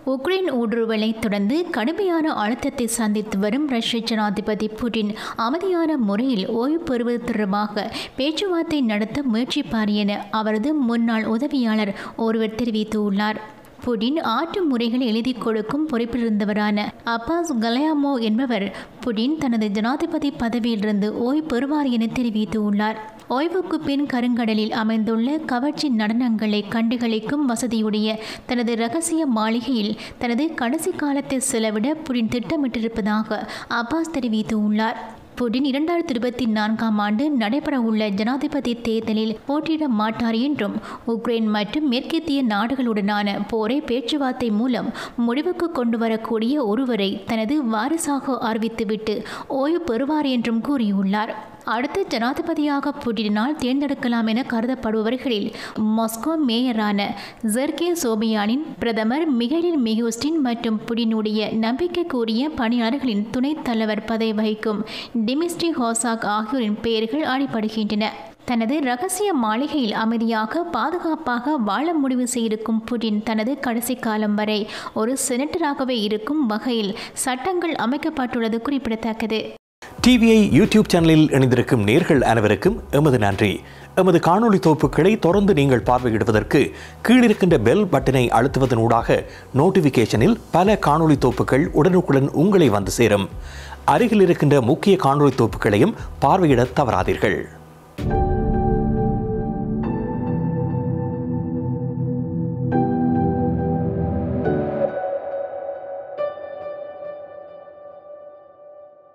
Ukraine ஊடுருவலை தொடர்ந்து கடுமையான அழுத்தத்தை சந்தித்து வரும் ரஷ்ய ஜனாதிபதி புடின் அமைதியான முறையில் ஓய்வு பெறுவது தொடர்பாக பேச்சுவார்த்தை நடத்த முயற்சிப்பார் என அவரது முன்னாள் உதவியாளர் ஒருவர் தெரிவித்துள்ளார். புடின் ஆற்று முறைகளை எழுதி கொடுக்கும் பொறுப்பிலிருந்தவரான அப்பாஸ் கலயாமோ என்பவர் புடின் தனது ஜனாதிபதி பதவியிலிருந்து ஓய்வு பெறுவார் என தெரிவித்துள்ளார். ஓய்வுக்கு பின் கருங்கடலில் அமைந்துள்ள கவர்ச்சி நடனங்களை கண்டுகளிக்கும் வசதியுடைய தனது இரகசிய மாளிகையில் தனது கடைசி காலத்தை செலவிட புடின் திட்டமிட்டிருப்பதாக அப்பாஸ் தெரிவித்துள்ளார். புடின் 2024ஆம் ஆண்டு நடைபெறவுள்ள ஜனாதிபதி தேர்தலில் போட்டியிட மாட்டார் என்றும் உக்ரைன் மற்றும் மேற்கத்திய நாடுகளுடனான போரை பேச்சுவார்த்தை மூலம் முடிவுக்கு கொண்டு வரக்கூடிய ஒருவரை தனது வாரிசாக அறிவித்துவிட்டு ஓய்வு பெறுவார் என்றும் கூறியுள்ளார். அடுத்த ஜனாதிபதியாக புடினால் தேர்ந்தெடுக்கலாம் என கருதப்படுபவர்களில் மாஸ்கோ மேயரான ஜெர்கே சோபியானின், பிரதமர் மிகைலில் மிகுஸ்டின் மற்றும் புடினுடைய நம்பிக்கைக்குரிய பணியாளர்களின் துணைத் தலைவர் பதவி வகிக்கும் டிமிட்ரி ஹோசாக் ஆகியோரின் பெயர்கள் அடிபடுகின்றன. தனது இரகசிய மாளிகையில் அமைதியாக பாதுகாப்பாக வாழ முடிவு செய்திருக்கும் புடின் தனது கடைசி காலம் வரை ஒரு செனட்டராகவே இருக்கும் வகையில் சட்டங்கள் அமைக்கப்பட்டுள்ளது குறிப்பிடத்தக்கது. டிவிஐ யூடியூப் சேனலில் இணைந்திருக்கும் நேர்கள் அனைவருக்கும் எமது நன்றி. எமது காணொளி தொகுப்புகளை தொடர்ந்து நீங்கள் பார்வையிடுவதற்கு கீழிருக்கின்ற பெல் பட்டனை அழுத்துவதனூடாக நோட்டிபிகேஷனில் பல காணொளி தொகுப்புகள் உடனுக்குடன் உங்களை வந்து சேரும். அருகில் இருக்கின்ற முக்கிய காணொளி தொகுப்புகளையும் பார்வையிட தவறாதீர்கள்.